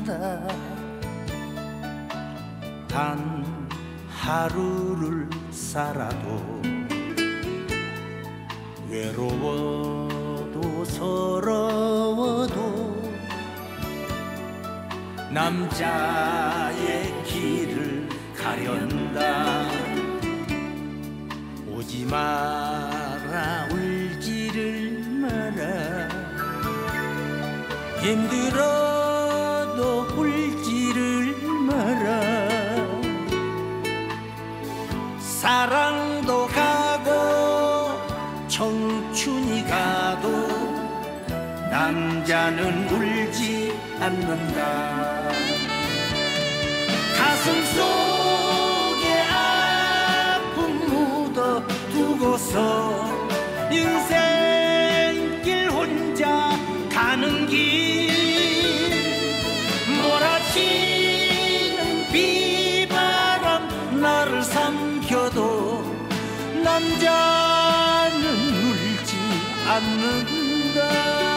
산다. 단 하루를 살아도 외로워도 서러워도 남자의 길을 가련다. 오지 마라 울지를 마라. 힘들어도 울지를 마라. 사랑도 가고 청춘이 가도 남자는 울지 않는다. 가슴 속에 아픔 묻어 두고서 인생길 혼자 가는 길. 몰아치는 비바람 나를 삼켜도 남자는 울지 않는다.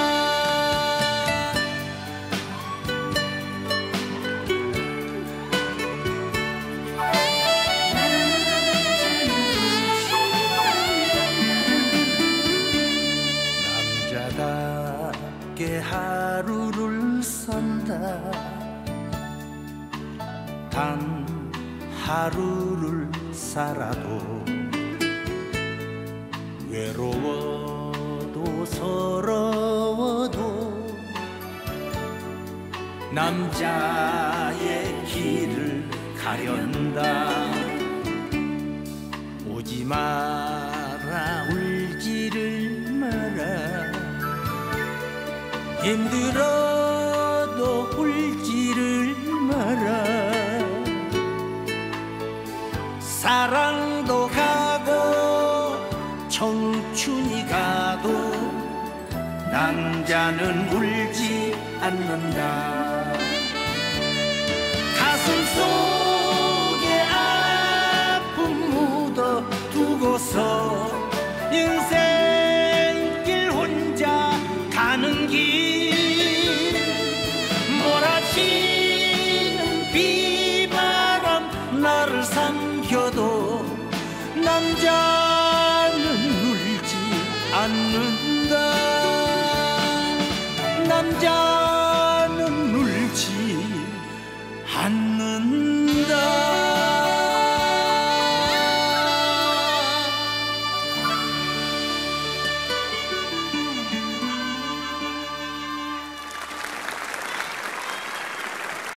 남자답게 하루를 산다. 단 하루를 살아도 외로워도 서러워도 남자의 길을 가련다. 오지 마라 울지를 마라. 힘들어도 울지를 마라. 사랑도 가고 청춘이 가도 남자는 울지 않는다. 가슴 속에 아픔 묻어 두고서 인생길 혼자 가는 길. 몰아치는 비바람 나를 삼켜도 남자는 울지 않는다. 남자